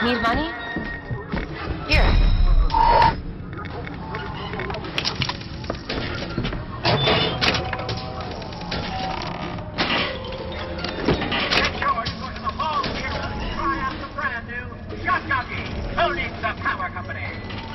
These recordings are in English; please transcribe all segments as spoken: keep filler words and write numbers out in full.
Need money? Here. Get yours, go to the mall here and try out the brand new Shock Jockey, owning the power company.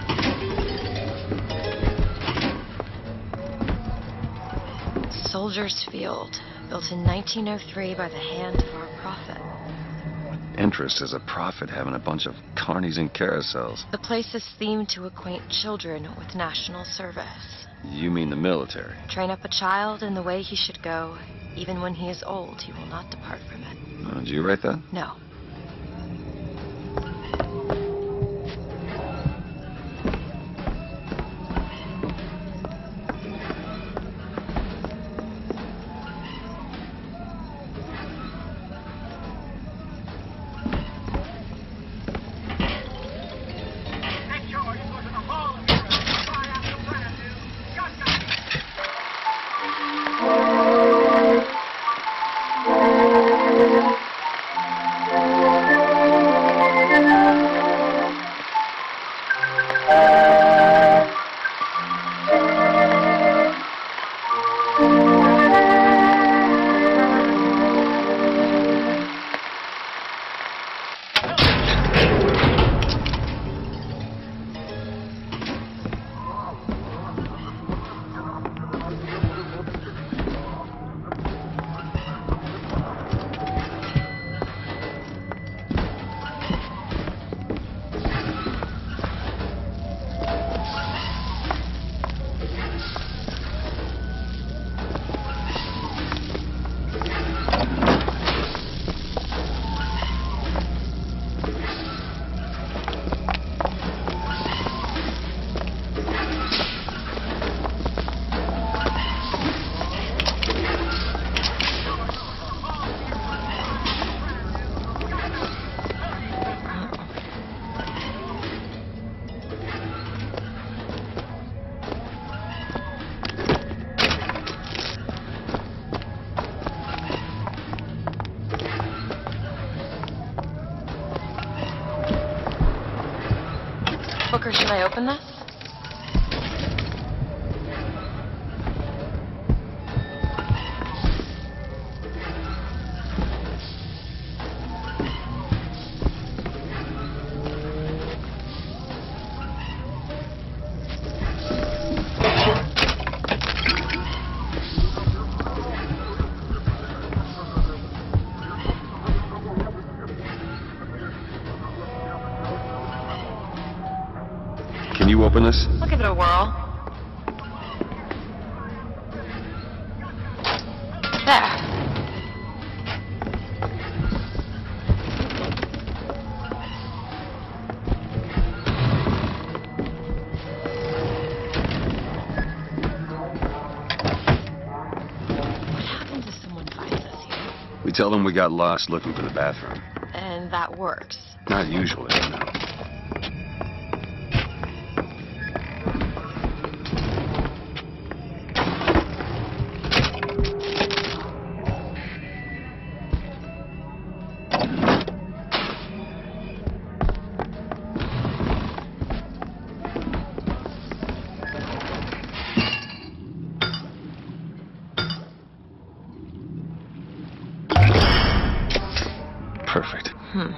Soldier's Field, built in nineteen oh three by the hand of our prophet. Interest is a prophet having a bunch of carnies and carousels. The place is themed to acquaint children with national service. You mean the military? Train up a child in the way he should go. Even when he is old, he will not depart from it. Uh, did you write that? No. Get yours, go to the mall here and try out the brand new Shock Jockey. Booker, should I open this? Can you open this? I'll give it a whirl. There. What happens if someone finds us here? We tell them we got lost looking for the bathroom. And that works. Not usually, no. Perfect. Hmm.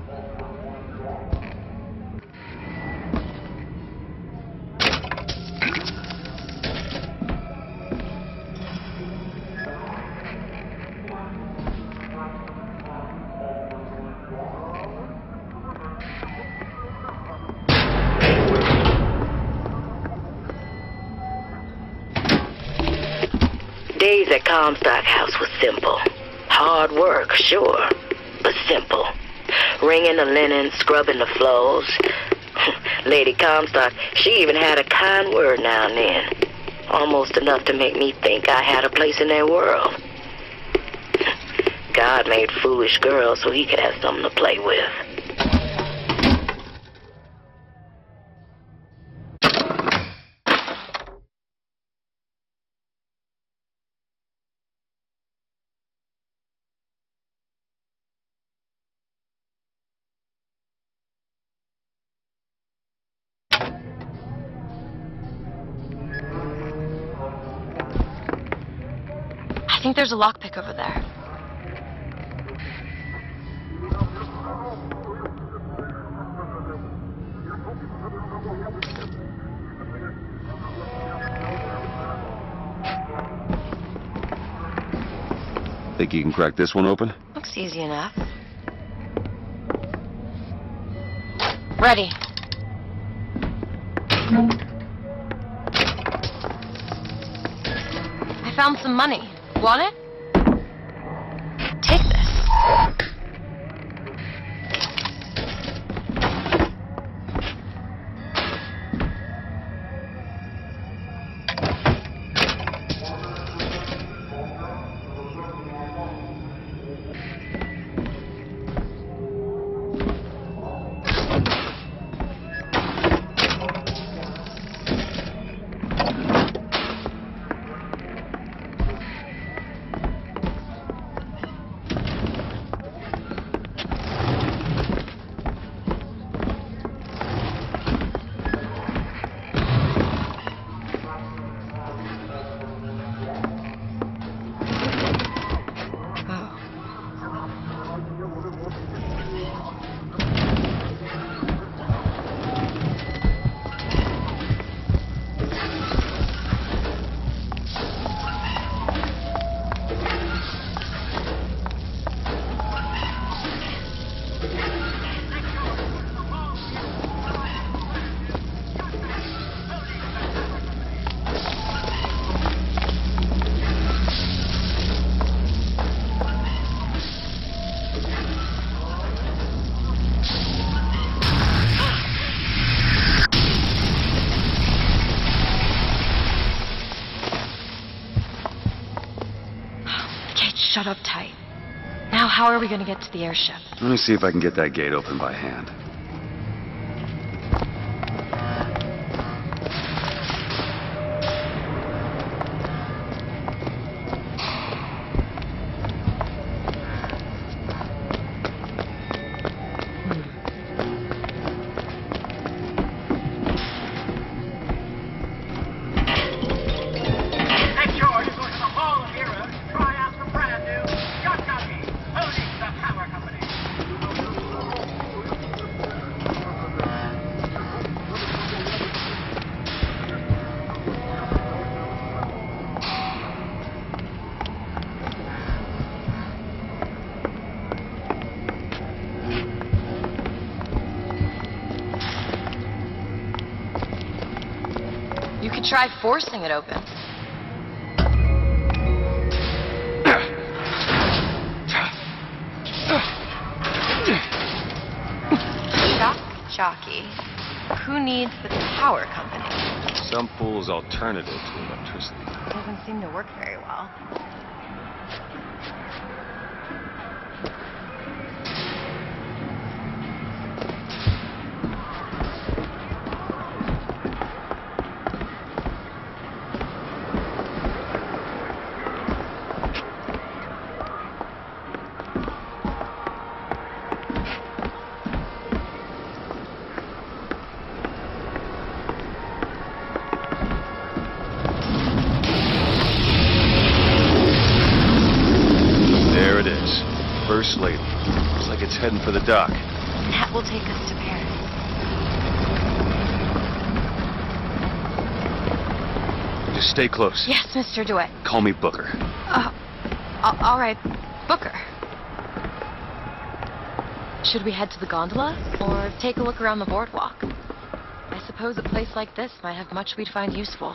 Days at Comstock House was simple. Hard work, sure, but simple. Wringing the linen, scrubbing the floors. Lady Comstock, she even had a kind word now and then. Almost enough to make me think I had a place in their world. God made foolish girls so he could have something to play with. think there's a lockpick over there. Think you can crack this one open? Looks easy enough. Ready. I found some money. Want it? Take this. Shut up tight. Now, how are we going to get to the airship? Let me see if I can get that gate open by hand. Make sure you go to the Hall of Heroes and try out the brand new Shock Jockey, owning the power company. You could try forcing it open. Shock Jockey. Who needs the power company? Some fool's alternative to electricity. Doesn't seem to work very well. There it is. First Slate. Looks like it's heading for the dock. That will take us to Paris. Just stay close. Yes, Mister DeWitt. Call me Booker. Uh, a- all right, Booker. Should we head to the gondola or take a look around the boardwalk? I suppose a place like this might have much we'd find useful.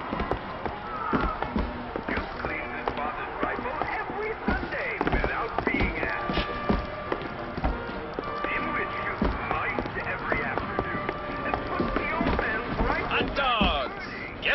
You clean this father's rifle every Sunday without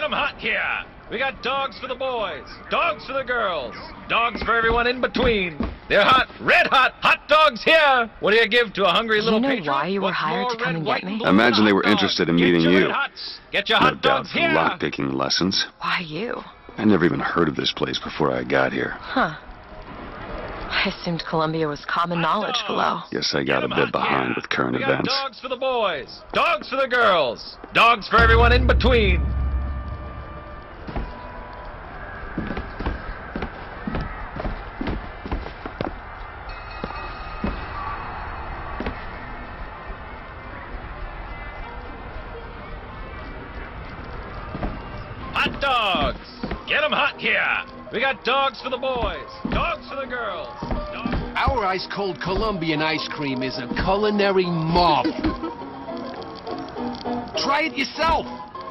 'em hot here. We got dogs for the boys, dogs for the girls, dogs for everyone in between. They're hot, red hot, hot dogs here. What do you give to a hungry little You know patriot? why you were What's hired more to come red, and white, get me? blue I imagine than a they hot were dog? interested in Get meeting your you. red hots. Get your No hot doubt dogs for here. lockpicking lessons. Why you? I never even heard of this place before I got here. Huh. I assumed Columbia was common knowledge below. Guess I got a bit behind with current we got events. Dogs for the boys, dogs for the girls, dogs for everyone in between. Hot dogs! Get 'em hot here! We got dogs for the boys, dogs for the girls. Dogs... Our ice-cold Colombian ice cream is a culinary marvel. Try it yourself.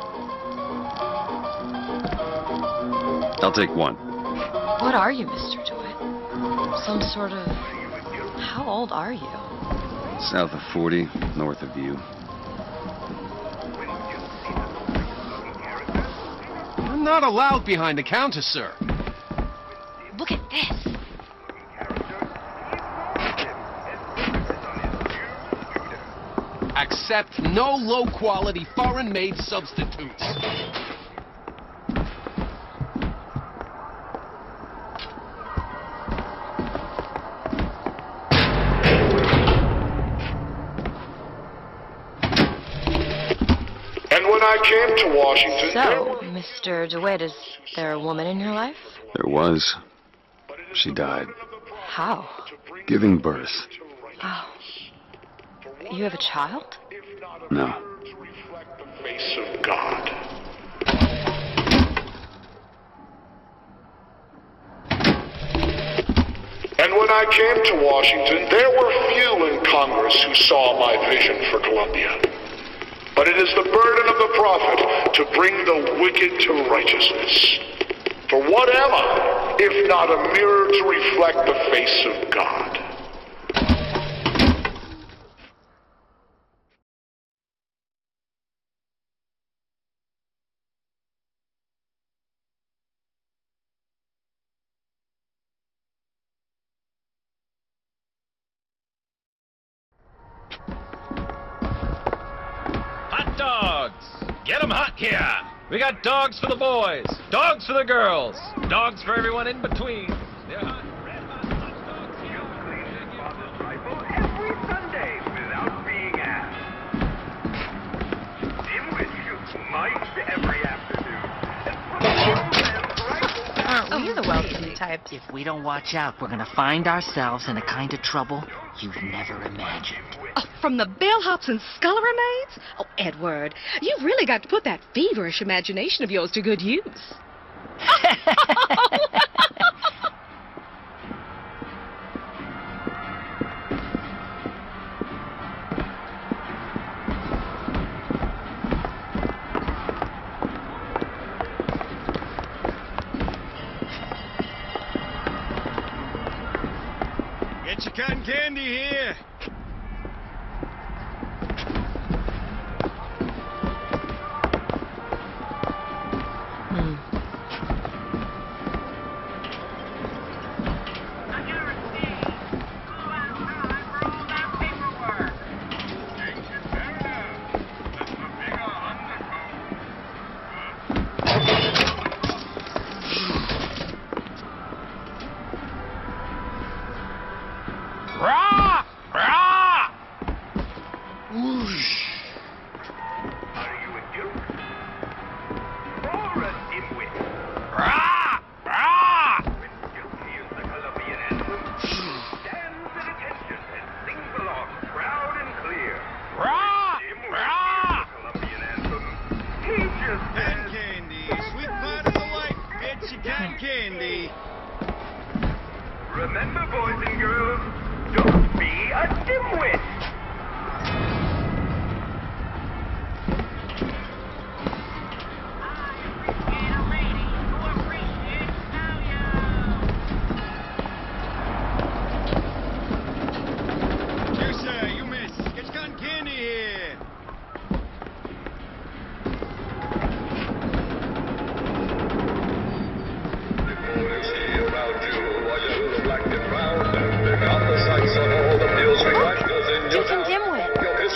I'll take one. What are you, Mister DeWitt? Some sort of... How old are you? South of forty, north of you. I'm not allowed behind the counter, sir. Look at this. Accept no low-quality, foreign-made substitutes. And when I came to Washington... So, Mister DeWitt, is there a woman in your life? There was. She died. How? Giving birth. Oh. You have a child? No. Face of God. And when I came to Washington, there were few in Congress who saw my vision for Columbia. But it is the burden of the prophet to bring the wicked to righteousness. For whatever, if not a mirror to reflect the face of God. Hot dogs! Get 'em hot here! We got dogs for the boys, dogs for the girls, dogs for everyone in between. They're hot, red hot, hot dogs here. Father's rifle every Sunday without being asked. Dimwit shoots mice every afternoon. Aren't we the well-to-do types? If we don't watch out, we're gonna find ourselves in a kind of trouble you've never imagined. Oh, from the bellhops and scullery maids? Oh, Edward, you've really got to put that feverish imagination of yours to good use. Get your cotton candy here. Hmm. I guarantee you'll have time for all that paperwork. Ancient Mariner, that's the bigger Rah! Rah! Whoosh! Are you a duke? Or a dimwit? Rah! Rah! When guilty is the Colombian anthem, stands at attention and sings along proud and clear. Rah! Dimwit Rah! hears the Colombian anthem. He just Cotton says, candy, sweet part of the life. Get your cotton candy. remember, boys and girls, don't be a dimwit. Here, sir, you miss. Get your cotton candy here.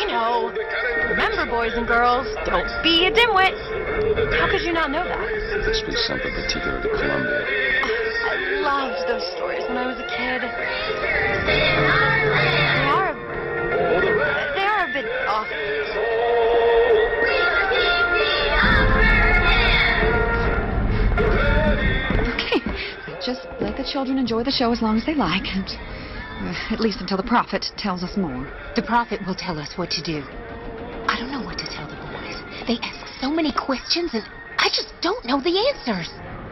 We know. Remember, boys and girls, don't be a dimwit. How could you not know that? Must be something particular to Columbia. I loved those stories when I was a kid. They are... They are a bit off. Just let the children enjoy the show as long as they like, and uh, at least until the prophet tells us more. The prophet will tell us what to do. I don't know what to tell the boys. They ask so many questions, and I just don't know the answers.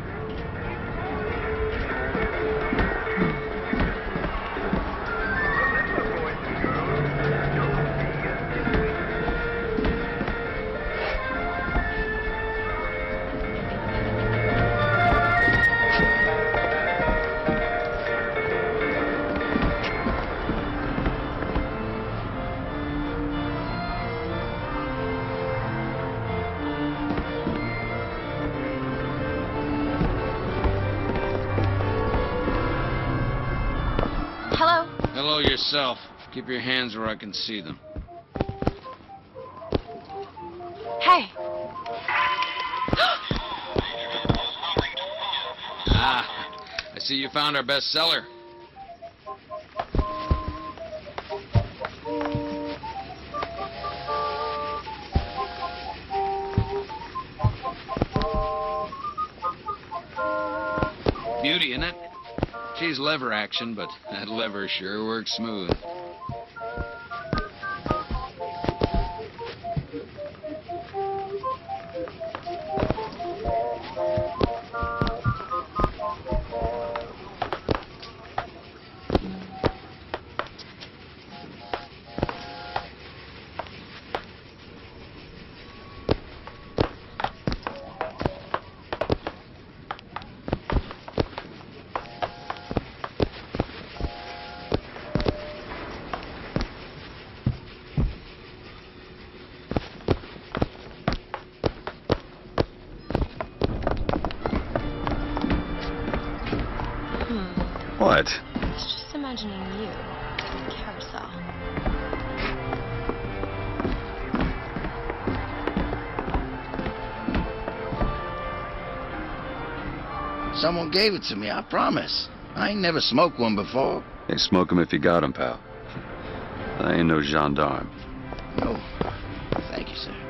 Hello yourself. Keep your hands where I can see them. Hey. Ah, I see you found our bestseller. Beauty, isn't it? She's lever action, but that lever sure works smooth. What? I was just imagining you on a carousel. Someone gave it to me, I promise. I ain't never smoked one before. Hey, smoke 'em if you got 'em, pal. I ain't no gendarme. No. Thank you, sir.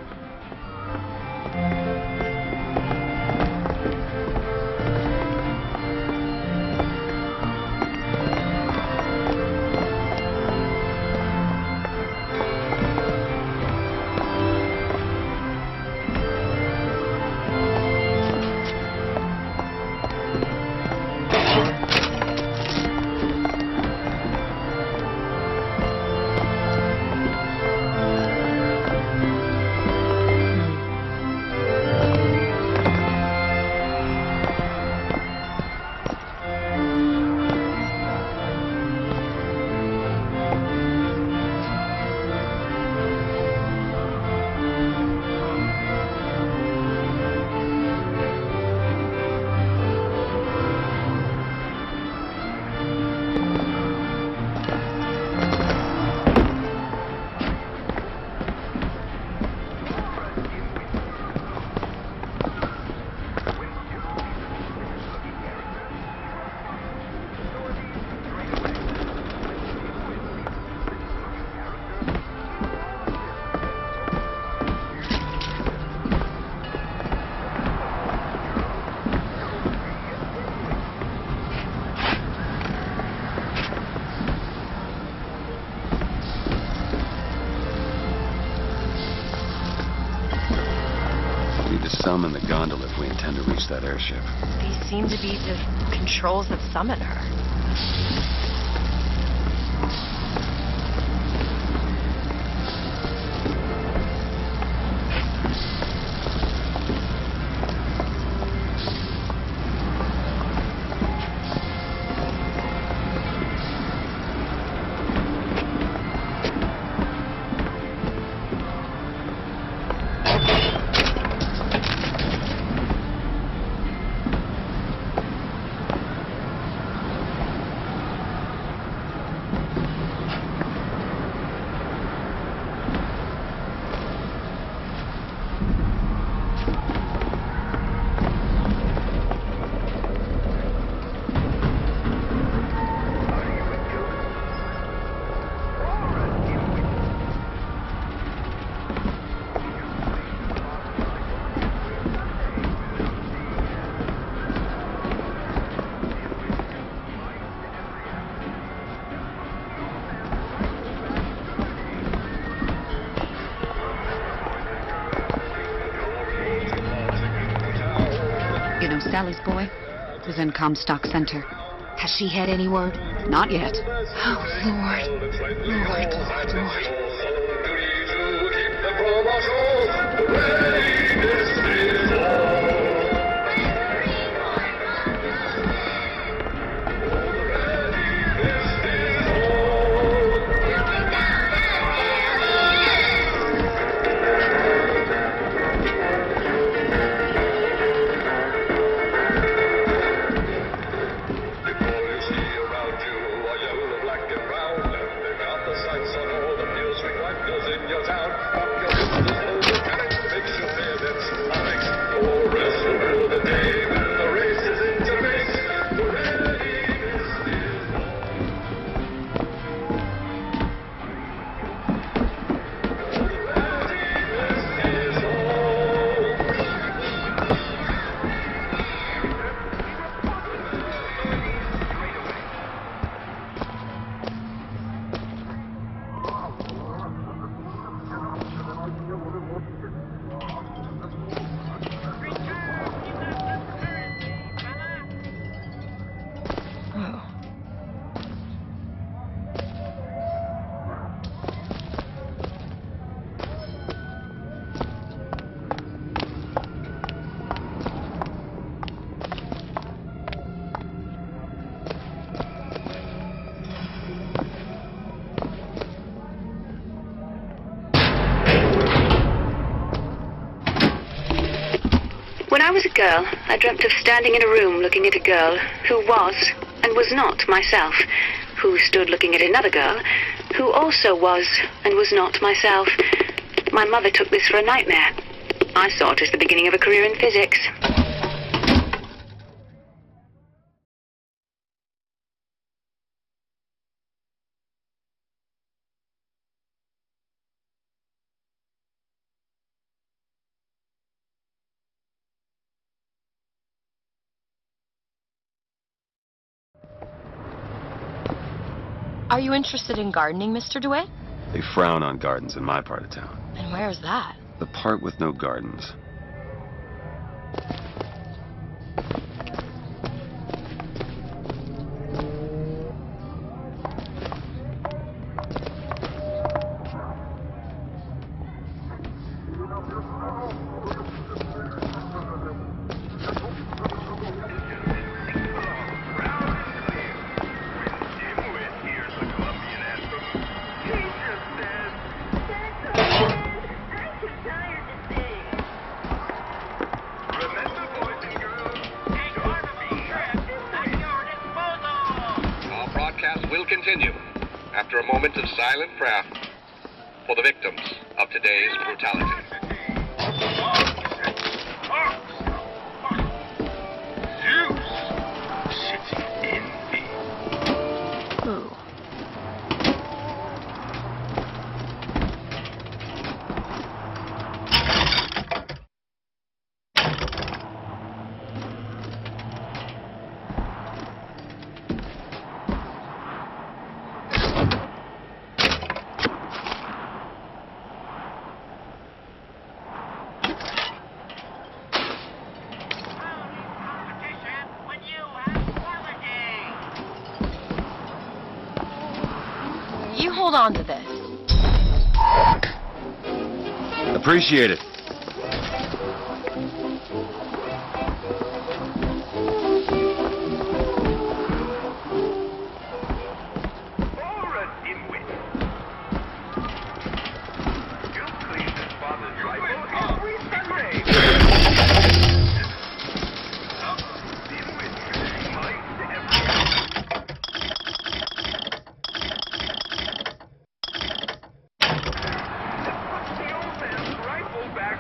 Summon the gondola if we intend to reach that airship. These seem to be the controls that summon her. Sally's boy was in Comstock Center. Has she had any word? Not yet. Oh, Lord. Lord, Lord, Lord. When I was a girl, I dreamt of standing in a room looking at a girl who was and was not myself, who stood looking at another girl who also was and was not myself. My mother took this for a nightmare. I saw it as the beginning of a career in physics. Are you interested in gardening, Mister DeWitt? They frown on gardens in my part of town. And where's that? The part with no gardens. Continue after a moment of silent prayer for the victims of today's brutality. You hold on to this. Appreciate it. Back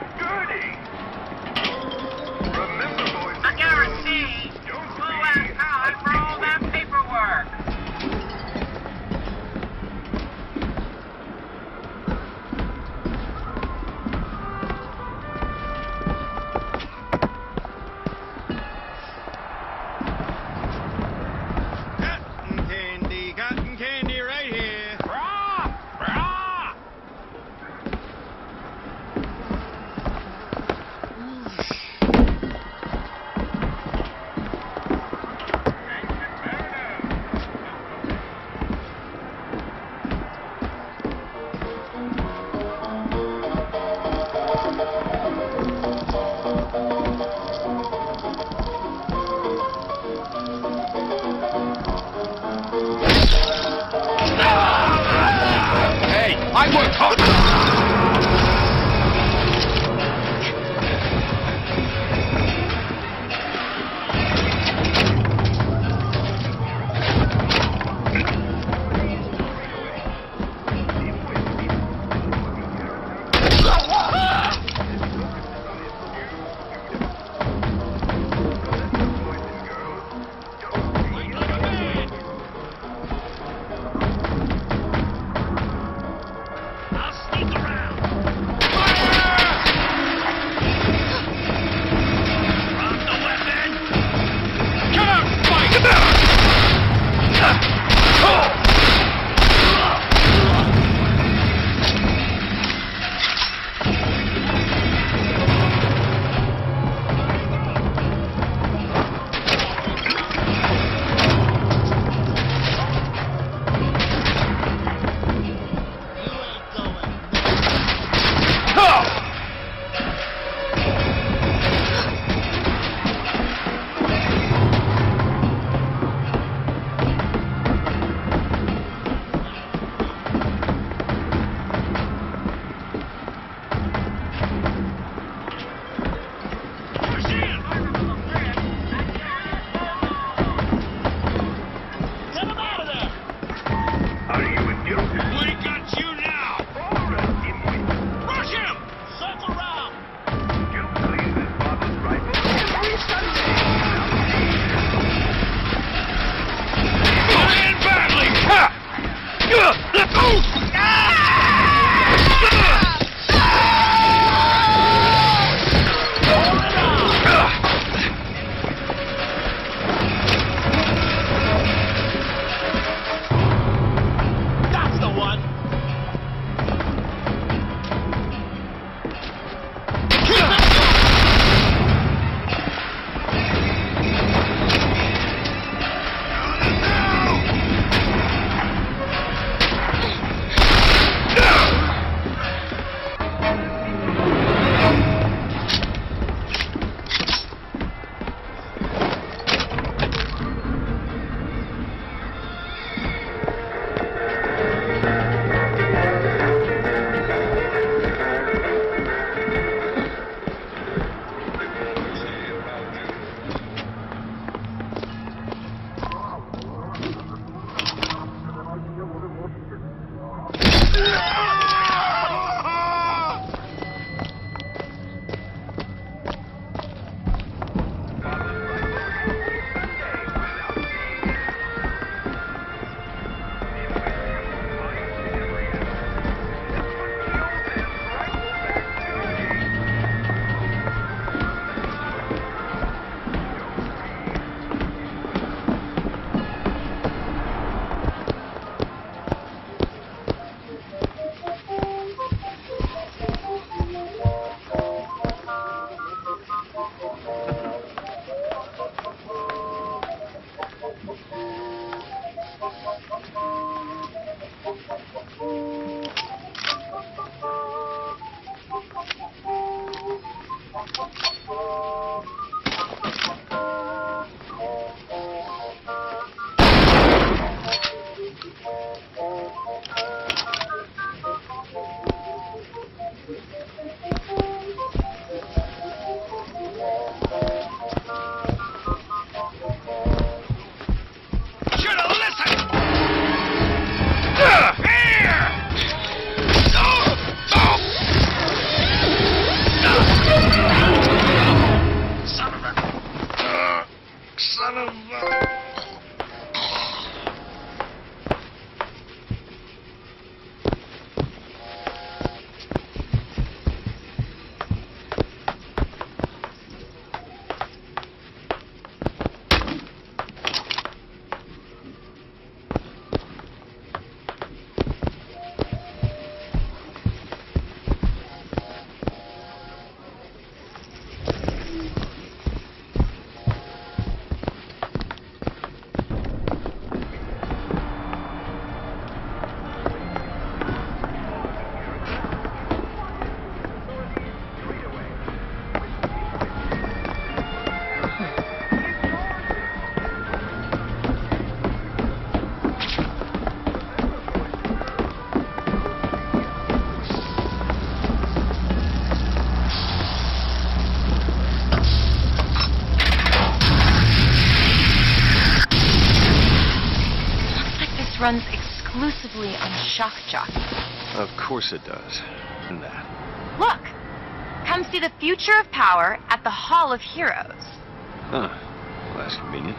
Runs exclusively on Shock Jockey. Of course it does. And that. Look! Come see the future of power at the Hall of Heroes. Huh. Well, that's convenient.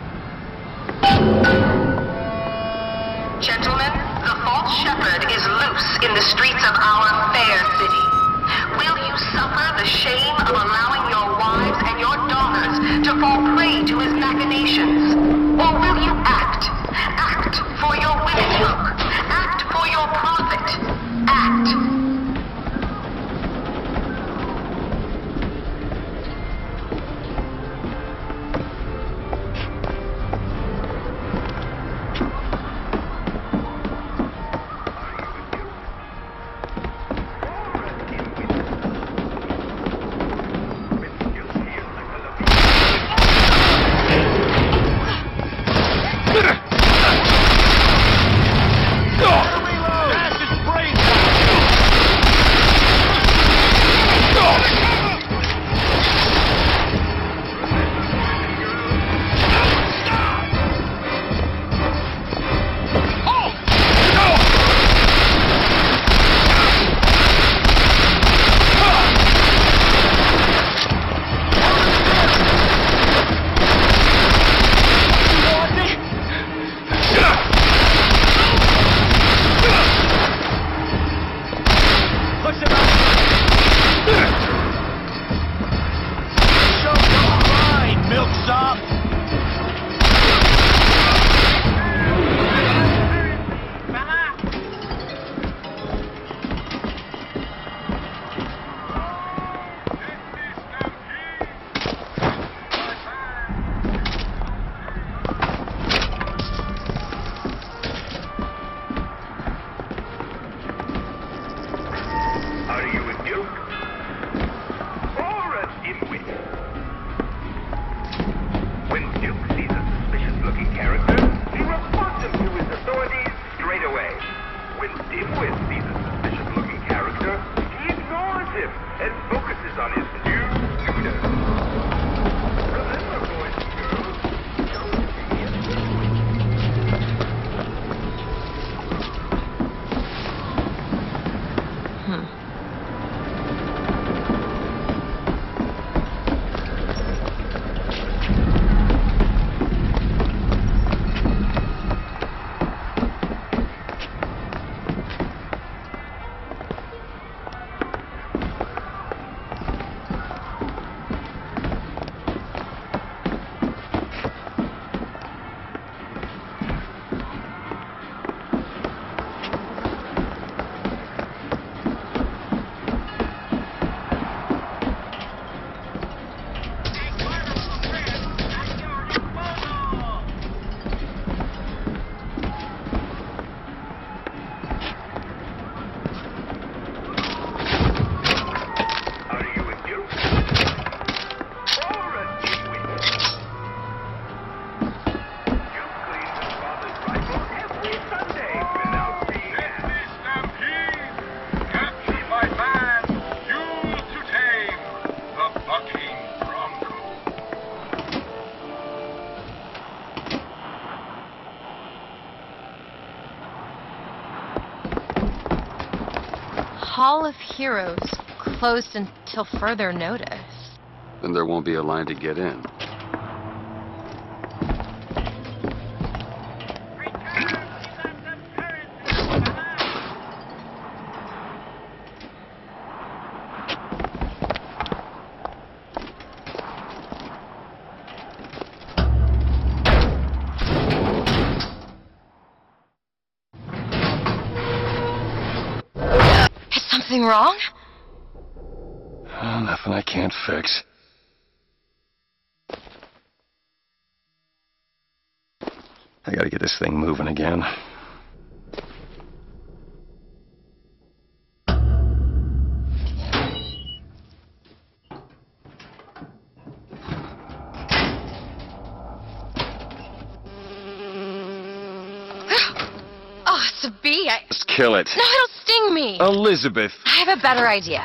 Gentlemen, the false shepherd is loose in the streets of our fair city. Will you suffer the shame of allowing your wives and your daughters to fall prey to his machinations? Or will you act? Act for your women's folk. Act for your profit. Act. of Heroes closed until further notice. Then there won't be a line to get in. Something wrong? Oh, nothing I can't fix. I gotta get this thing moving again. Oh, it's a bee. I... Let's kill it. No, it'll sting me. Elizabeth. I have a better idea.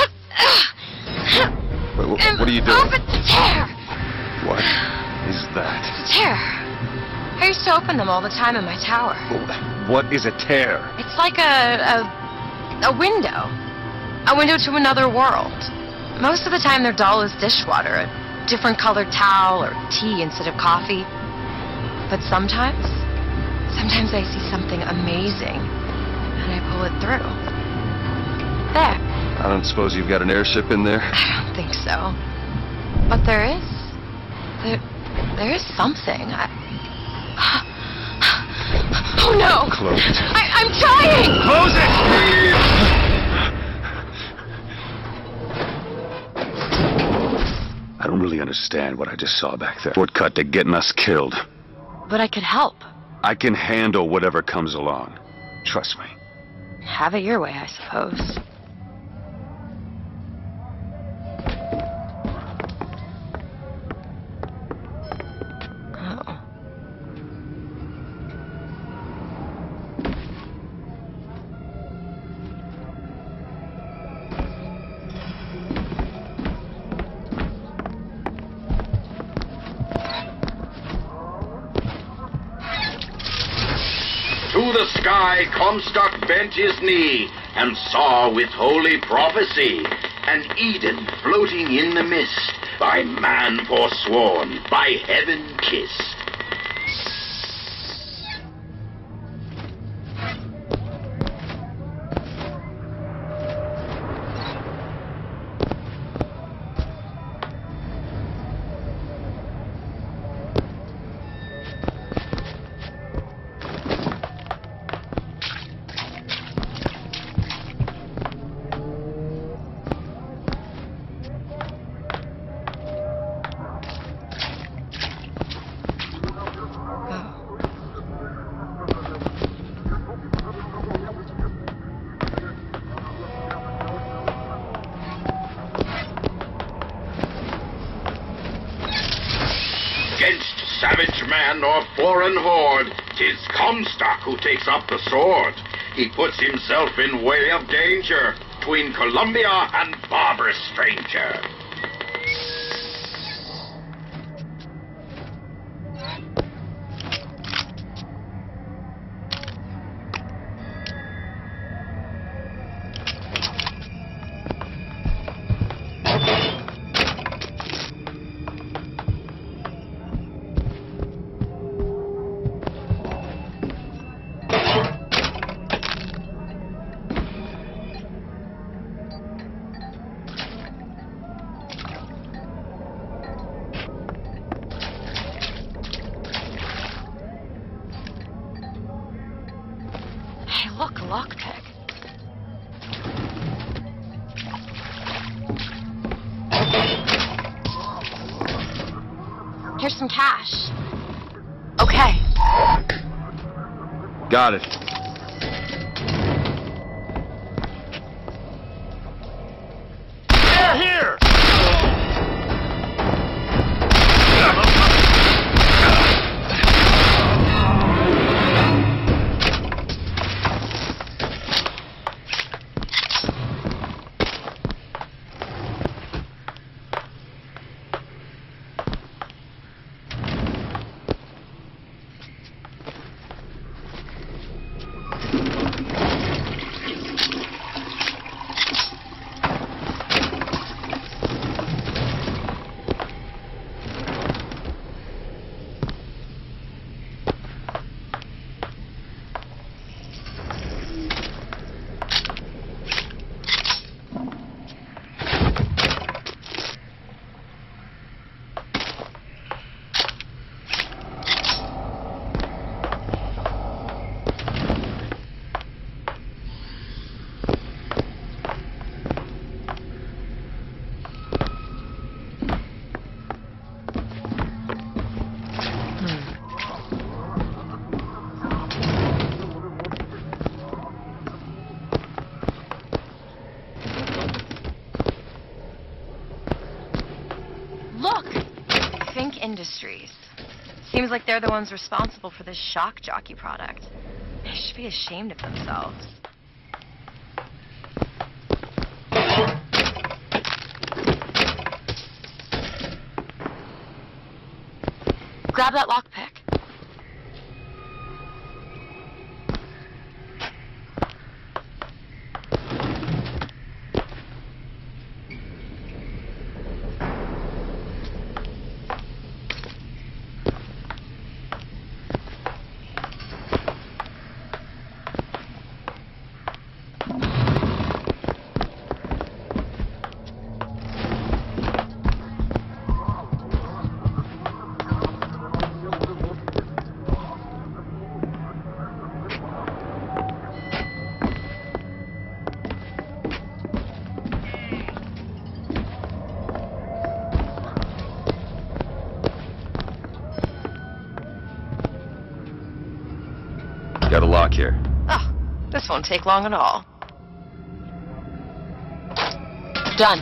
What, what, what are you doing? Off it's a tear. What is that? It's a tear. I used to open them all the time in my tower. What is a tear? It's like a, a a window. A window to another world. Most of the time they're dull as dishwater, a different colored towel or tea instead of coffee. But sometimes, sometimes I see something amazing and I pull it through. There. I don't suppose you've got an airship in there? I don't think so. But there is. There, there is something. I... Oh no! Close it. I, I'm trying! Close it! I don't really understand what I just saw back there. Shortcut to getting us killed. But I could help. I can handle whatever comes along. Trust me. Have it your way, I suppose. To the sky Comstock bent his knee, and saw with holy prophecy an Eden floating in the mist, by man forsworn, by heaven kissed. Savage man or foreign horde, 'tis Comstock who takes up the sword. He puts himself in way of danger, 'tween Columbia and barbarous stranger. Look, a lockpick. Here's some cash. Okay. Got it. They're here! Look! Fink Industries. Seems like they're the ones responsible for this Shock Jockey product. They should be ashamed of themselves. Grab that lockpick. Got a lock here. Oh, this won't take long at all. Done.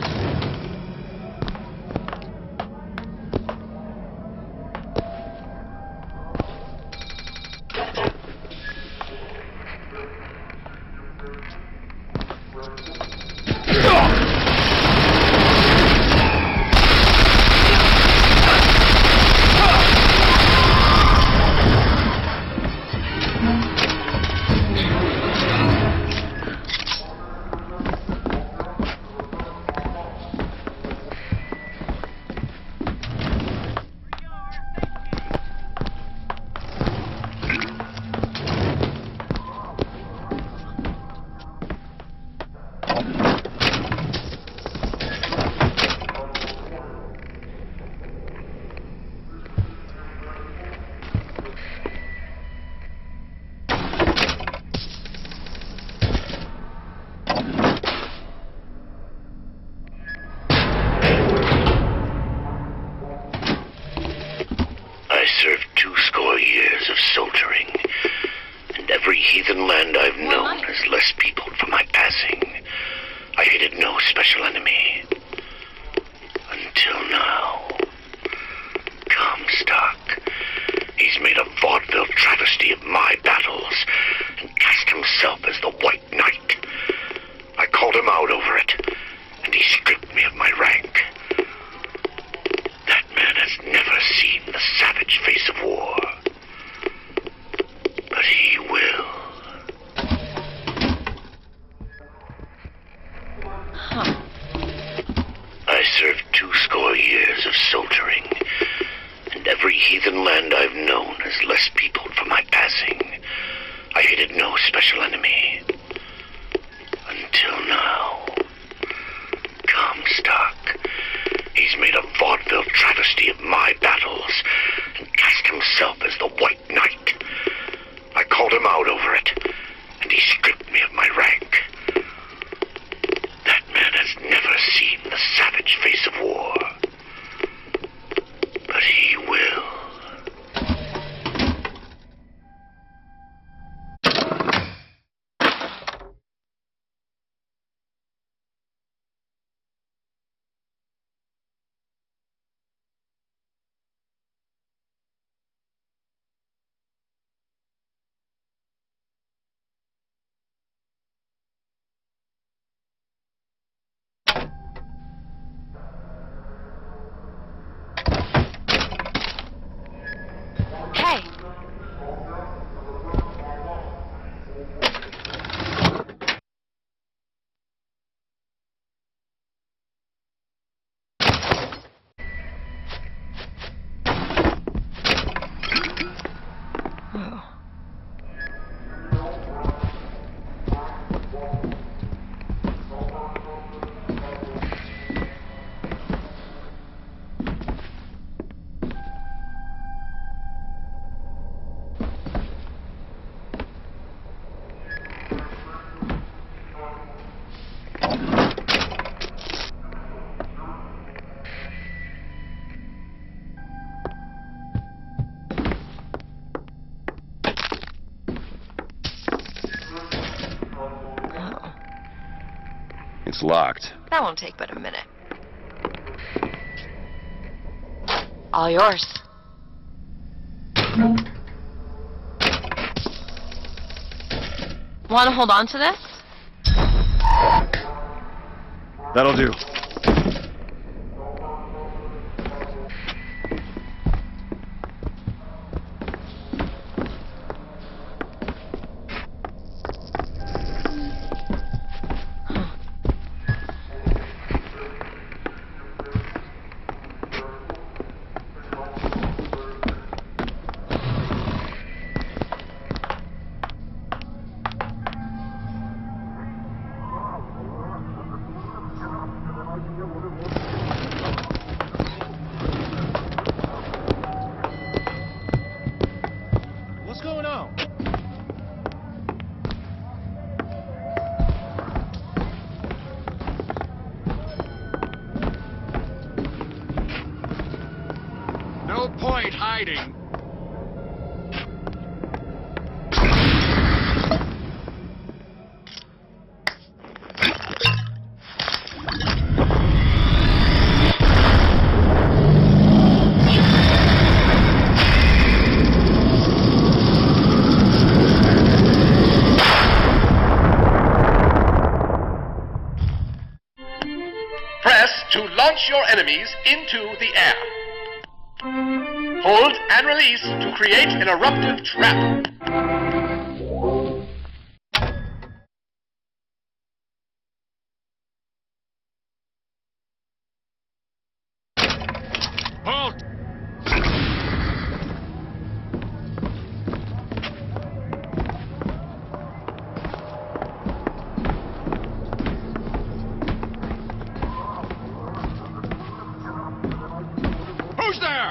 It's locked. That won't take but a minute. All yours. Want to hold on to this? That'll do. What's going on? No point hiding. Press to launch your enemies into the air. Hold and release to create an eruptive trap. Halt! Who's there?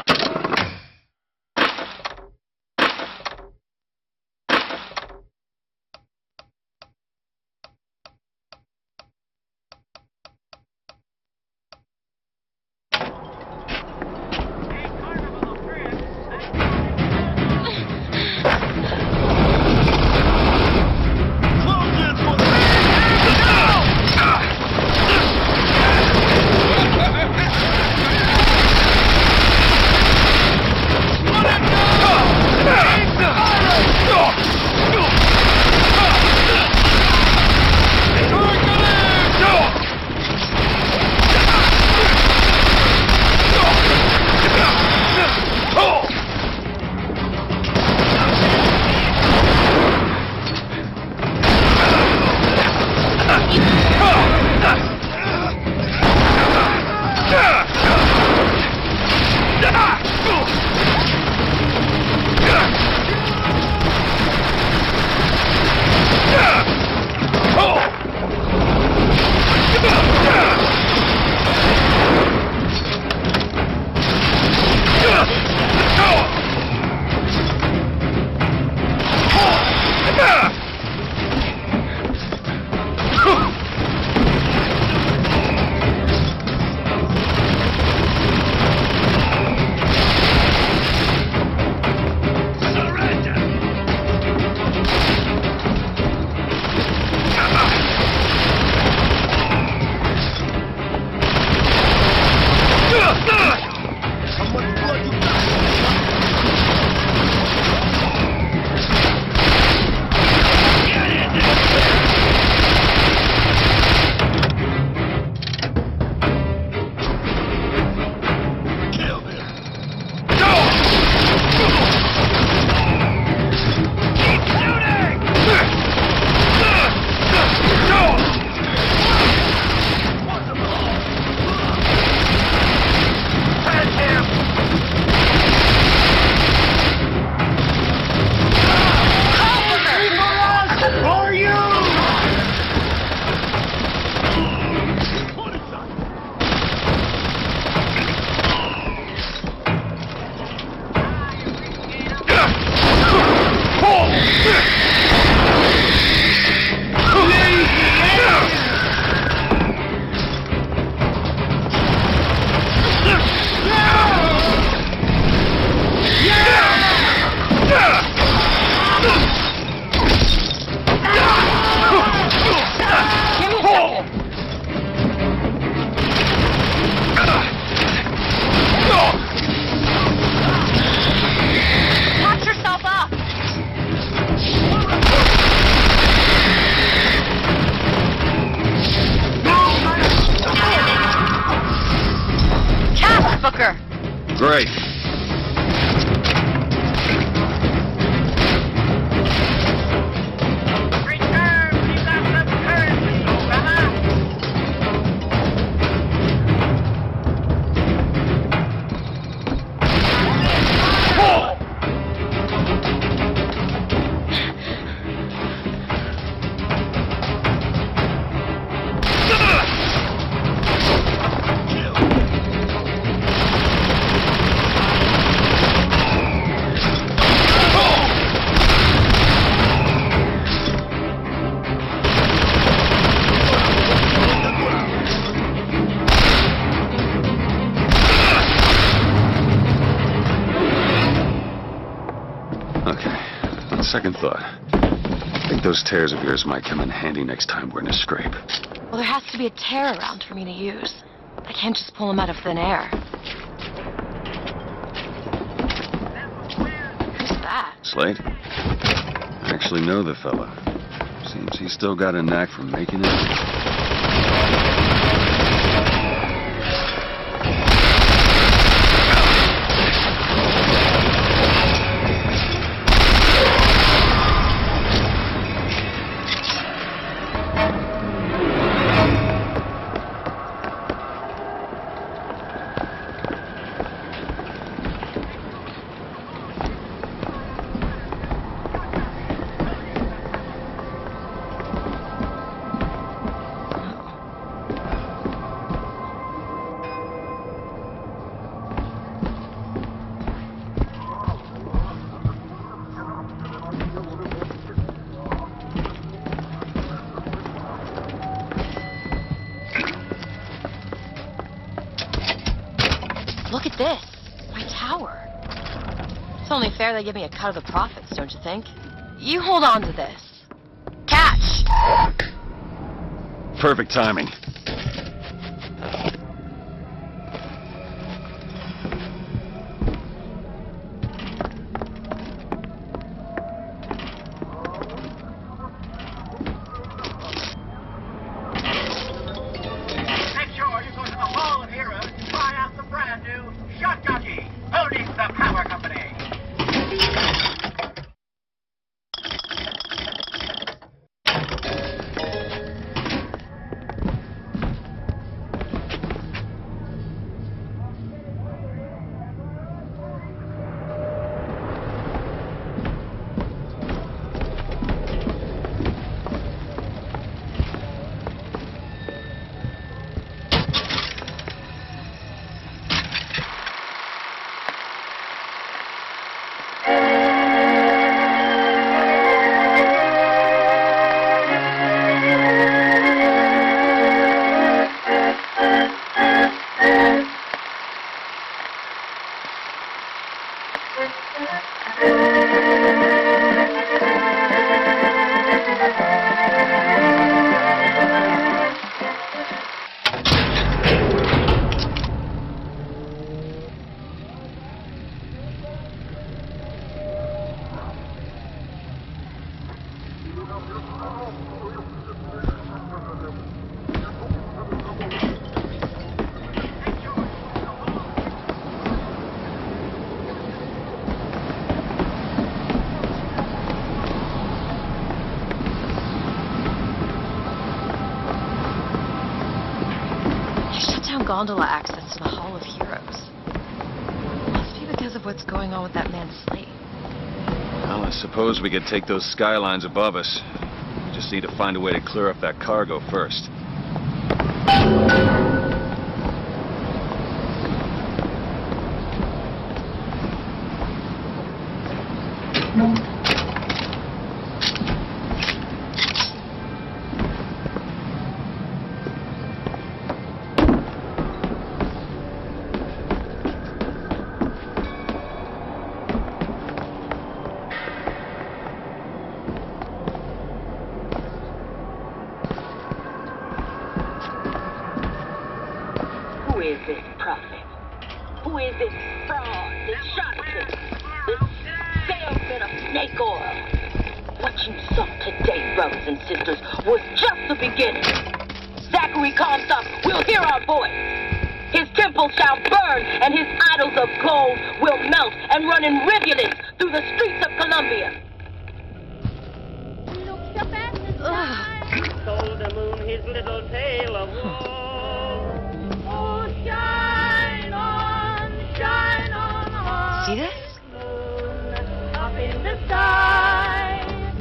Booker. Great. Second thought. I think those tears of yours might come in handy next time we're in a scrape. Well, there has to be a tear around for me to use. I can't just pull them out of thin air. Who's that? Slate? I actually know the fella. Seems he's still got a knack for making it. Look at this. My tower. It's only fair they give me a cut of the profits, don't you think? You hold on to this. Catch! Perfect timing. Make sure you go to the Hall of Heroes to try out the brand new Shock Jockey, owning the power company. Gondola access to the Hall of Heroes. Must be because of what's going on with that man Slate. Well, I suppose we could take those skylines above us. We just need to find a way to clear up that cargo first. Who is this prophet? Who is this fraud, this charlatan, this salesman of snake oil? What you saw today, brothers and sisters, was just the beginning. Zachary Comstock will hear our voice. His temper temple shall burn, and his idols of gold will melt and run in rivulets through the streets of Columbia. Told the moon his little tale of woe. Oh, shine on, shine on, on. See this? Moon up in the sky.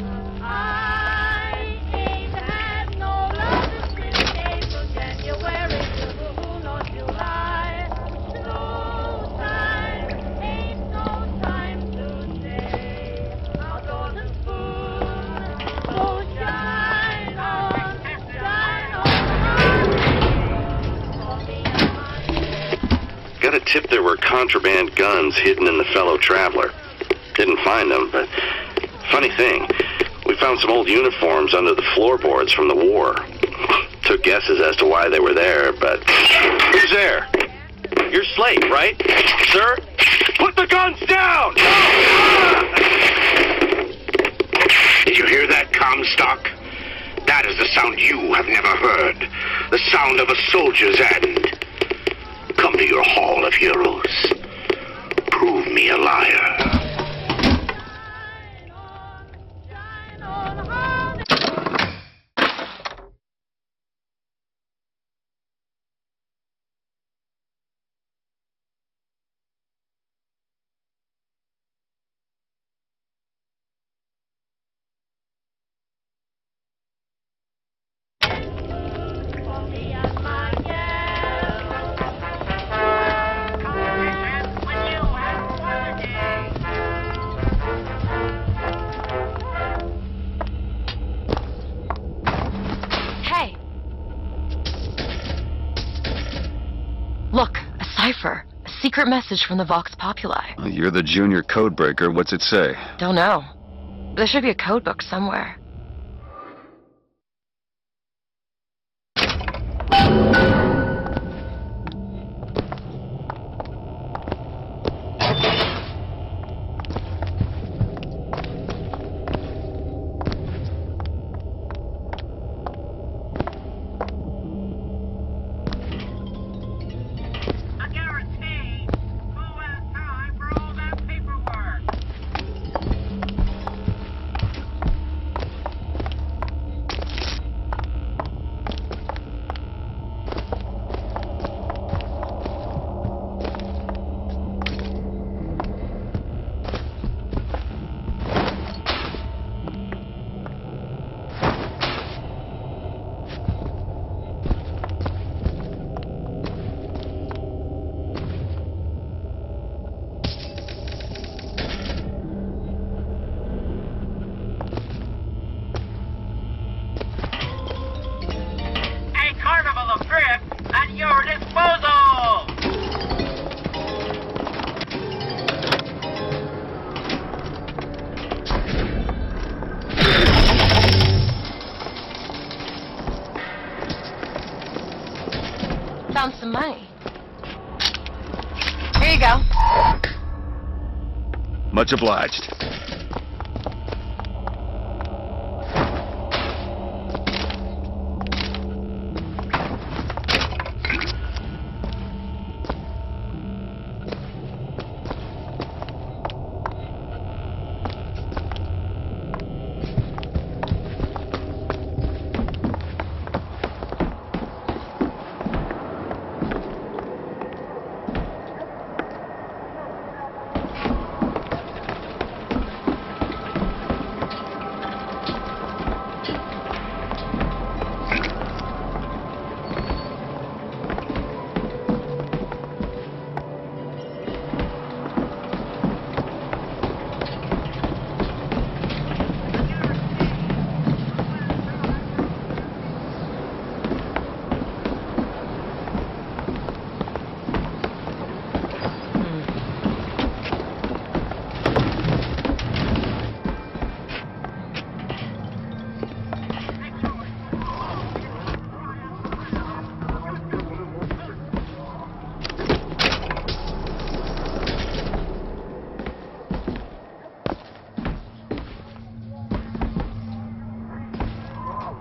I ain't had no love since April, January, June, or July. No time, ain't no time to stay. Out on the spoon, oh, shine on, shine on. Got a tip there were contraband guns hidden in the fellow traveler. Didn't find them, but funny thing, we found some old uniforms under the floorboards from the war. Took guesses as to why they were there, but... Who's there? You're Slate, right? Sir? Put the guns down! Did you hear that, Comstock? That is the sound you have never heard. The sound of a soldier's end. Come to your Hall of Heroes. Prove me a liar. Look, a cipher. A secret message from the Vox Populi. You're the junior codebreaker. What's it say? Don't know. There should be a code book somewhere. Found some money. Here you go. Much obliged.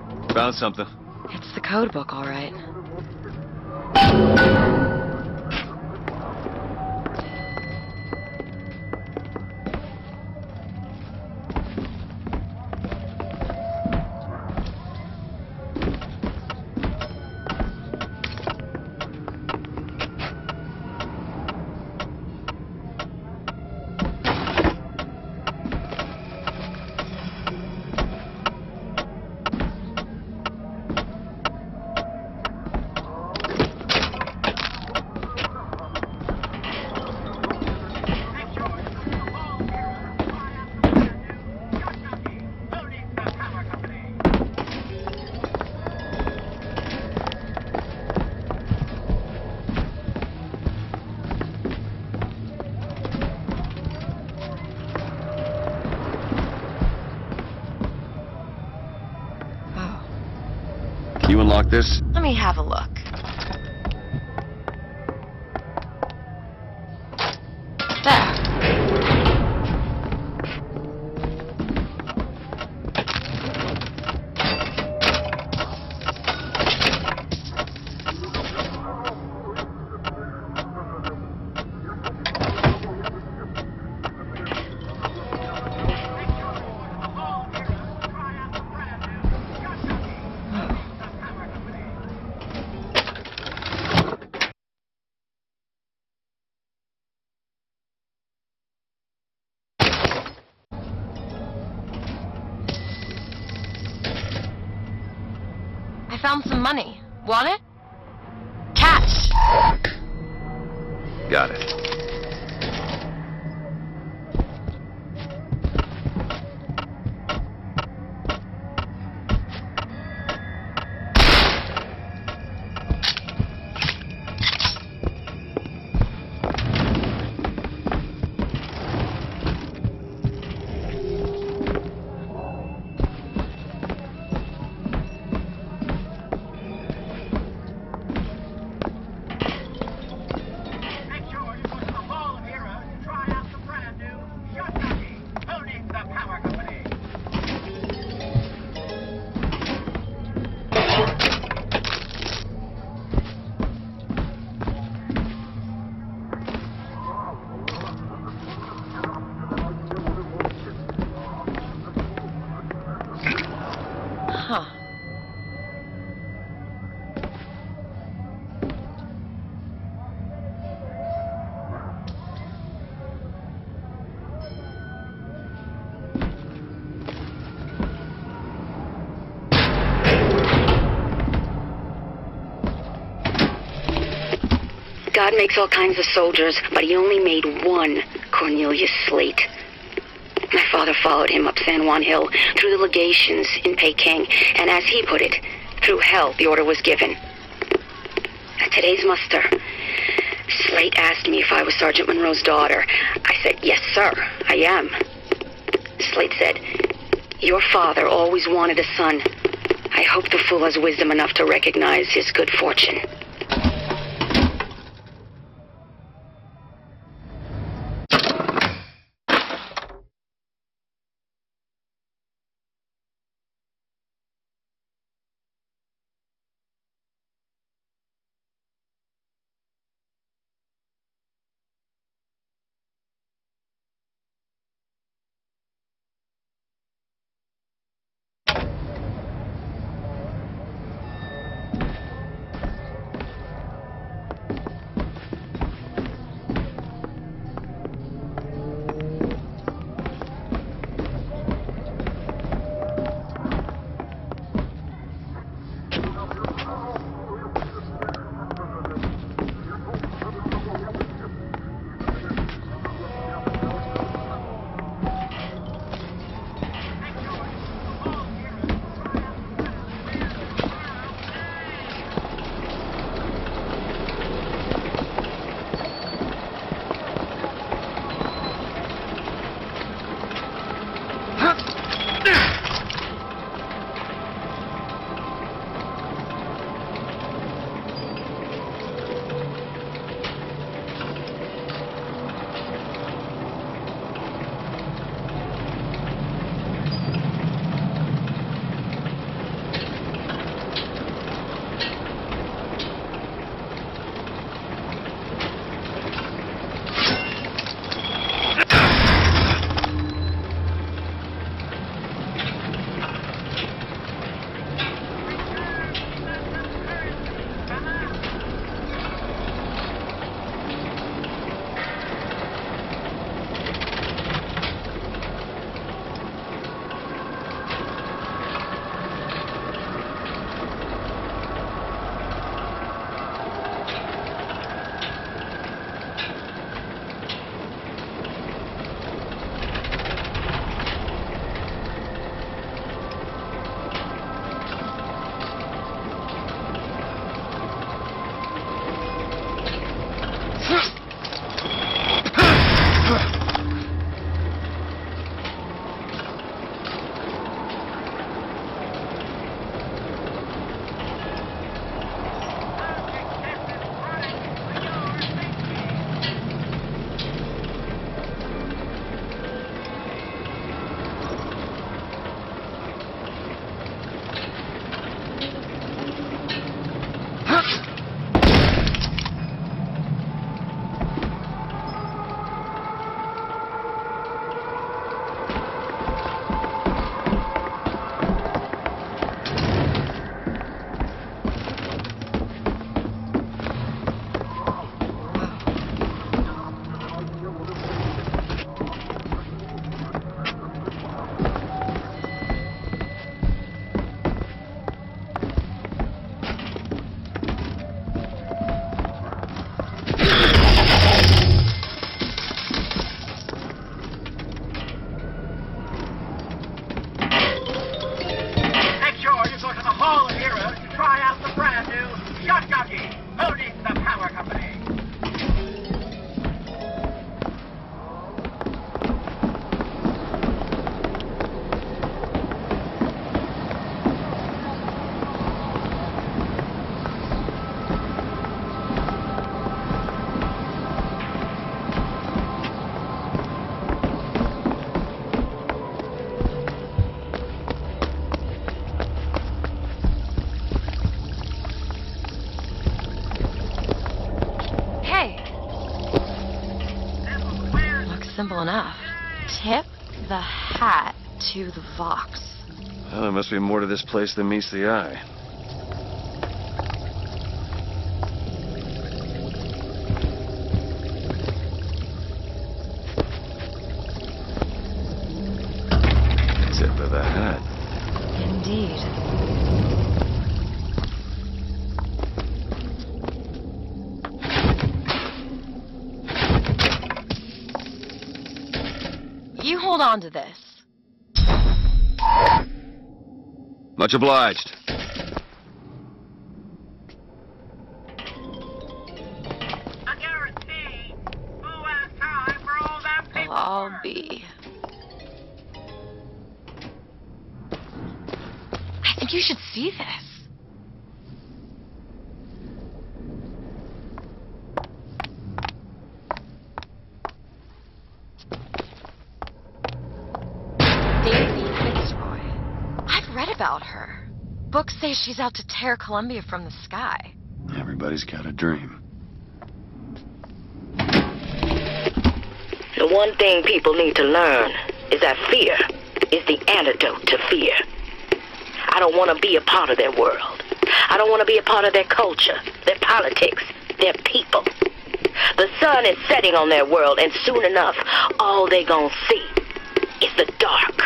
Found something. It's the code book, all right. unlock this? Let me have a look. There. I found some money. Want it? Cash! Got it. Huh. God makes all kinds of soldiers, but he only made one Cornelius Slate. My father followed him up San Juan Hill, through the legations in Peking, and as he put it, through hell the order was given. At today's muster, Slate asked me if I was Sergeant Monroe's daughter. I said, yes, sir, I am. Slate said, your father always wanted a son. I hope the fool has wisdom enough to recognize his good fortune. simple enough. Tip the hat to the Vox. Well, there must be more to this place than meets the eye. Tip of the hat. Indeed. You hold on to this. Much obliged. I guarantee who has time for all that paperwork? I'll be. I think you should see this. Read about her. Books say she's out to tear Columbia from the sky. Everybody's got a dream. The one thing people need to learn is that fear is the antidote to fear. I don't want to be a part of their world. I don't want to be a part of their culture, their politics, their people. The sun is setting on their world, and soon enough, all they gonna see is the dark.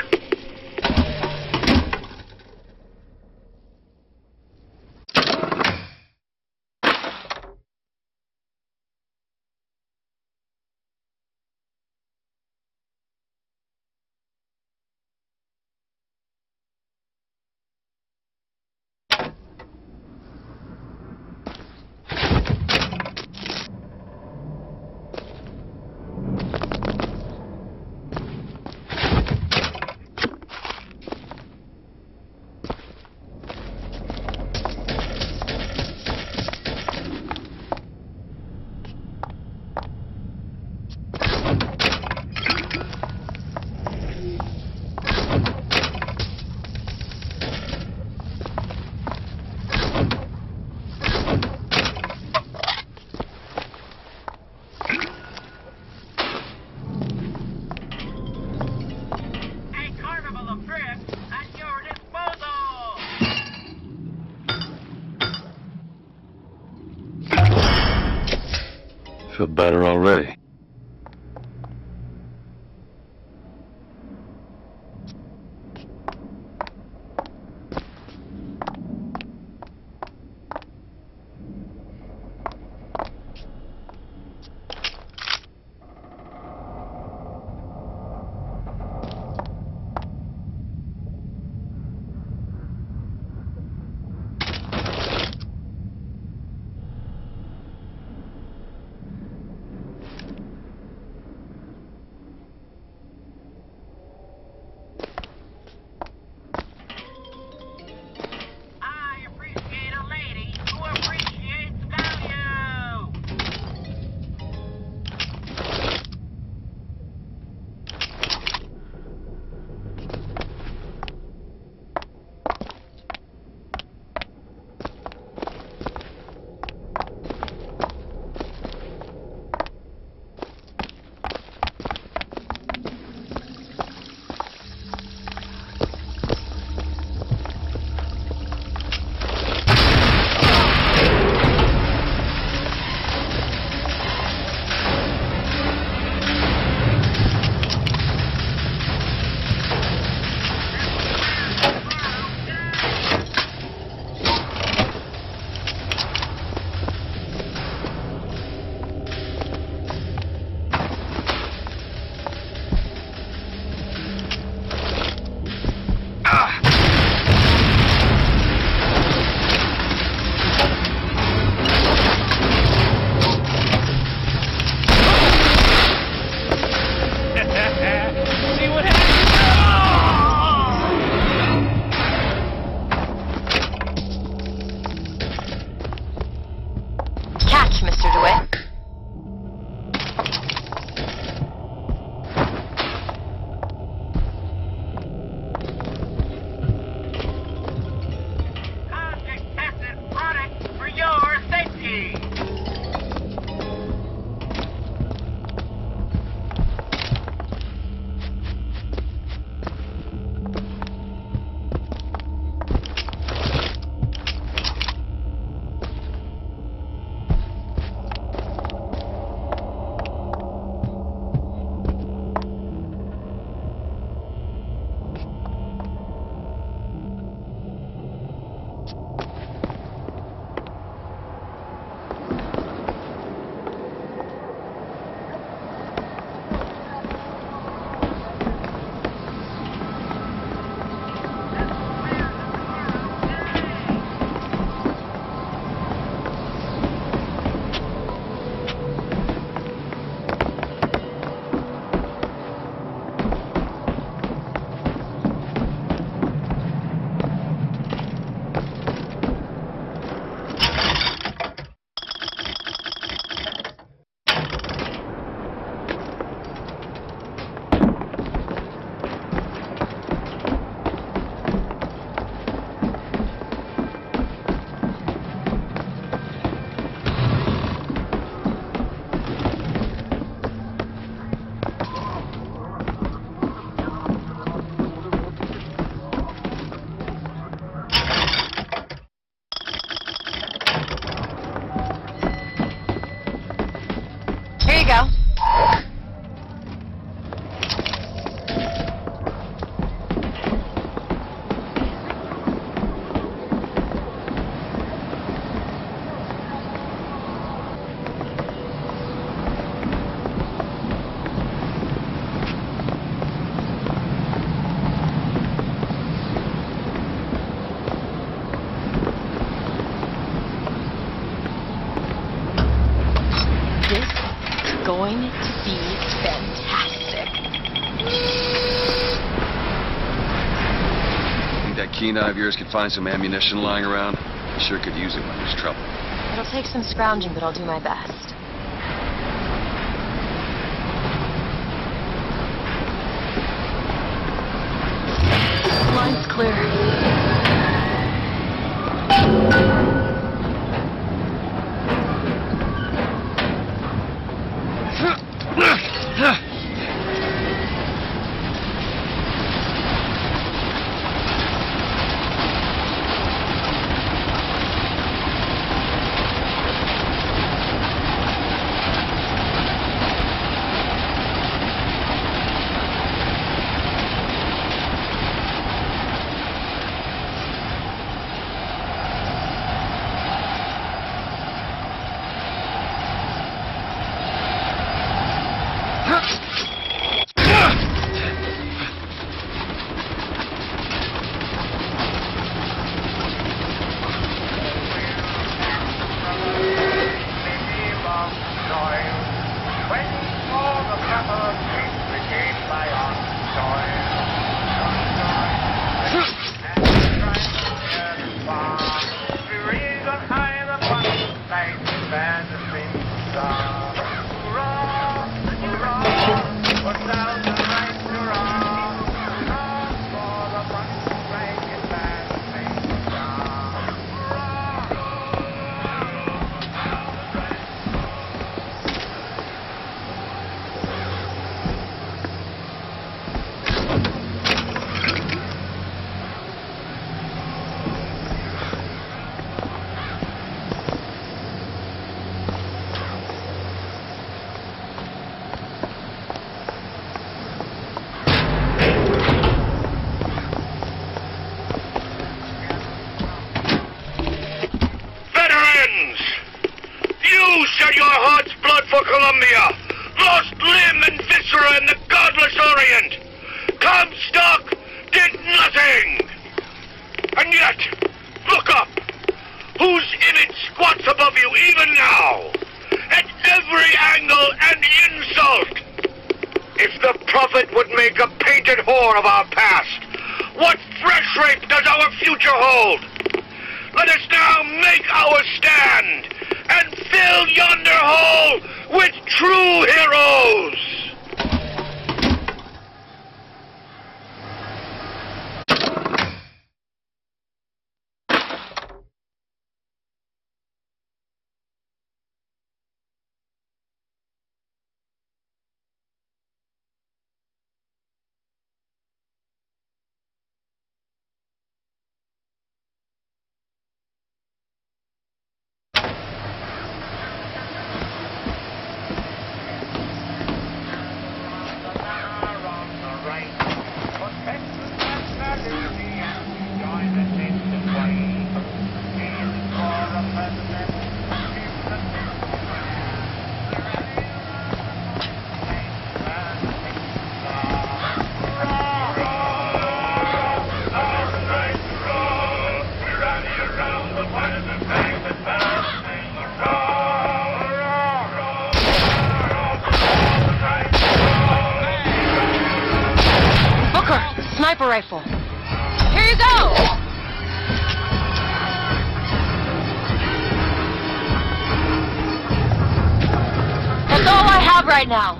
Feel better already. you go. Going to be fantastic. Think that keen eye of yours could find some ammunition lying around? I sure could use it when there's trouble. It'll take some scrounging, but I'll do my best. Line's clear. Sniper rifle. Here you go! That's all I have right now.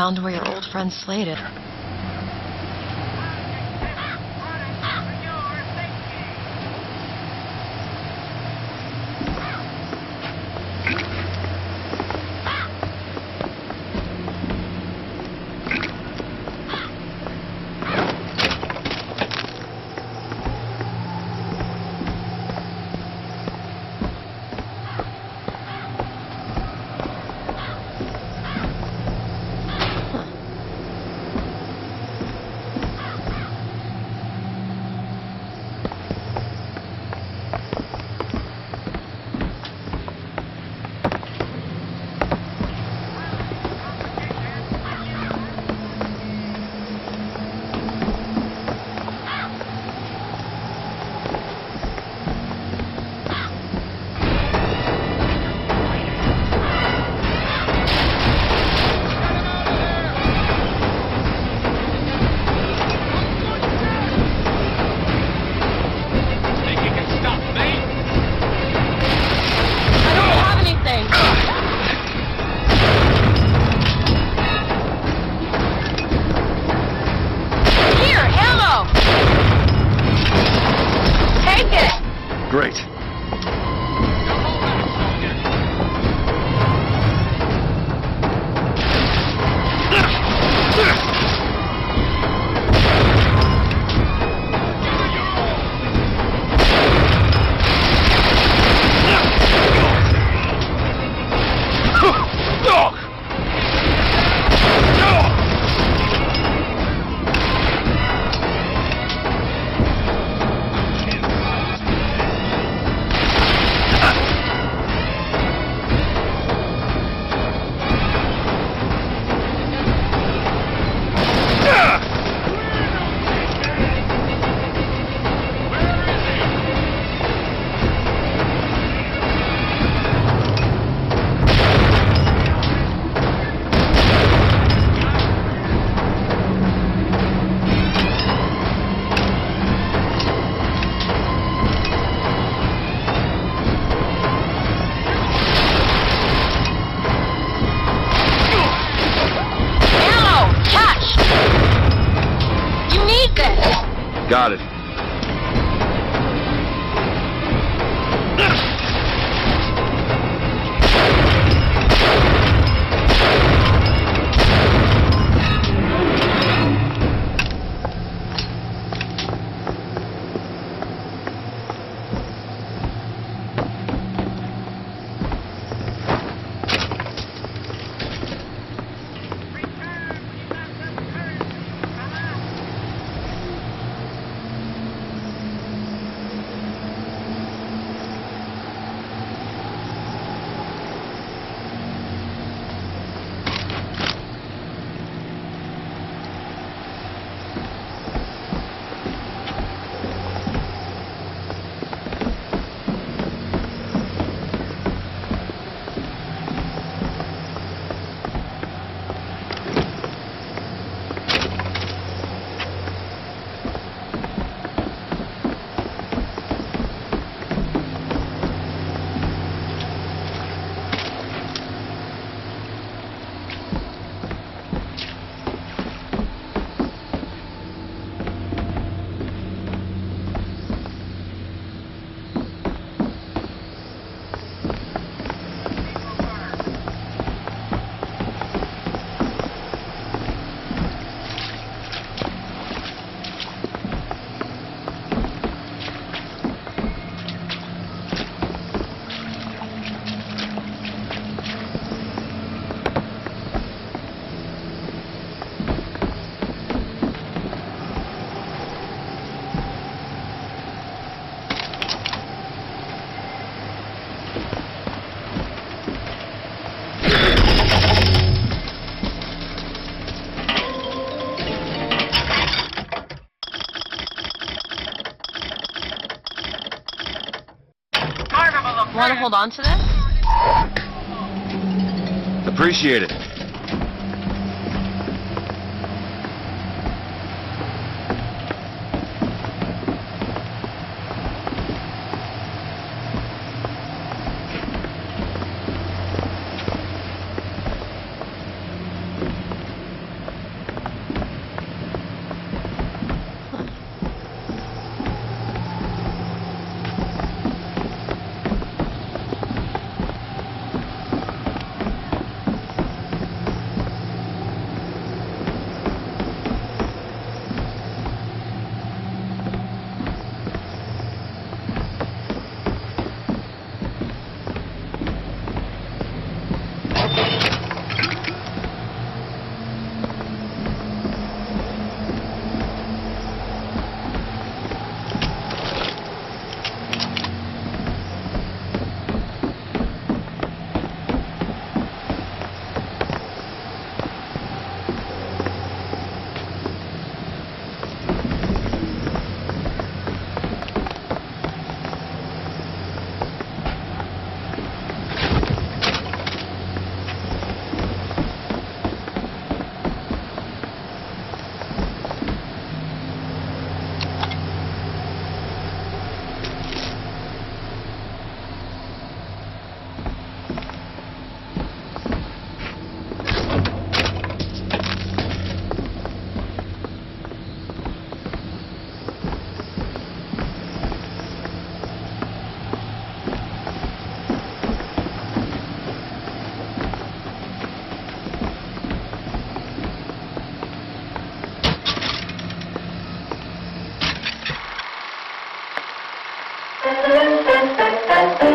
around where your old friend Slate. Great. Got it. Want to hold on to this? Appreciate it. Thank you.